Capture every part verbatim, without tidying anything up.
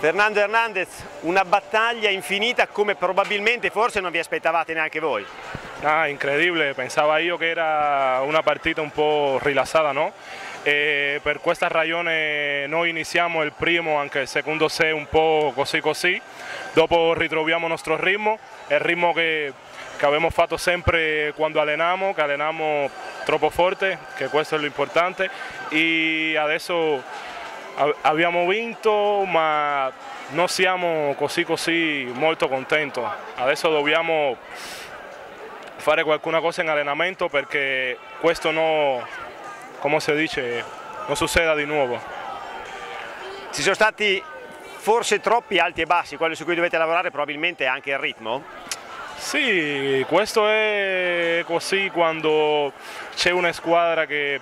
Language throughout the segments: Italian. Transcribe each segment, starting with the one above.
Fernando Hernandez, una battaglia infinita come probabilmente forse non vi aspettavate neanche voi. Ah, incredibile, pensava io che era una partita un po' rilassata, no? E per questa ragione noi iniziamo il primo, anche il secondo set un po' così così, dopo ritroviamo il nostro ritmo, il ritmo che, che abbiamo fatto sempre quando alleniamo, che alleniamo troppo forte, che questo è l'importante, e adesso abbiamo vinto, ma non siamo così così molto contenti. Adesso dobbiamo fare qualcuna cosa in allenamento perché questo no, come si dice, non succeda di nuovo. Ci sono stati forse troppi alti e bassi, quello su cui dovete lavorare probabilmente è anche il ritmo? Sì, questo è così quando c'è una squadra che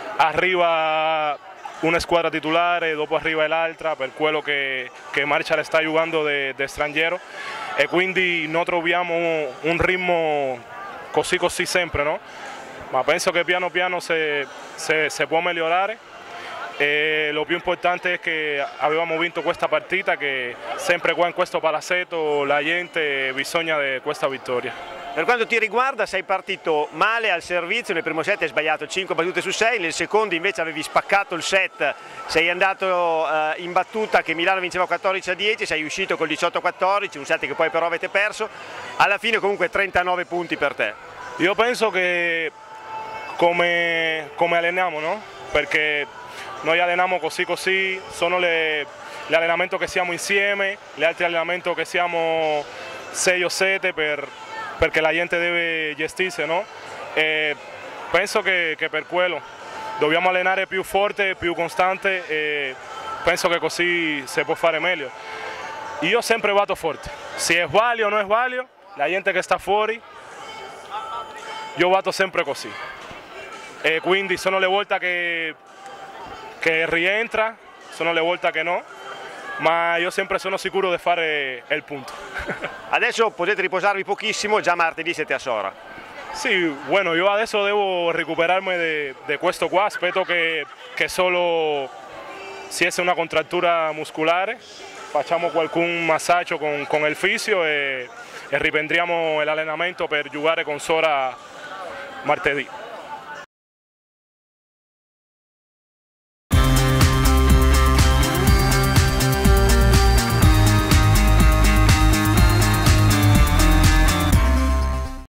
arriva una squadra titolare, dopo arriva l'altra per quello che, che Marshall sta giocando di straniero e quindi non troviamo un, un ritmo così così sempre, no? Ma penso che piano piano se, se, se può migliorare e lo più importante è che avevamo vinto questa partita, che sempre qua in questo palazzetto la gente ha bisogno di questa vittoria. Per quanto ti riguarda sei partito male al servizio, nel primo set hai sbagliato cinque battute su sei, nel secondo invece avevi spaccato il set, sei andato eh, in battuta che Milano vinceva quattordici a dieci, sei uscito col diciotto a quattordici, un set che poi però avete perso, alla fine comunque trentanove punti per te. Io penso che come, come alleniamo, no? Perché noi alleniamo così così, sono le, gli allenamenti che siamo insieme, gli altri allenamenti che siamo sei o sette per perché la gente deve gestirsi, no? E penso che, che per quello dobbiamo allenare più forte, più costante e penso che così si può fare meglio. Io sempre vado forte, se è sbaglio o non è sbaglio, la gente che sta fuori, io vado sempre così. E quindi sono le volte che, che rientra, sono le volte che no, ma io sempre sono sicuro di fare il punto. Adesso potete riposarvi pochissimo, già martedì siete a Sora. Sì, bueno, io adesso devo recuperarmi di questo qua, aspetto che, che solo sia una contrattura muscolare, facciamo qualcun massaggio con, con il fisio e, e riprendiamo l'allenamento per giocare con Sora martedì.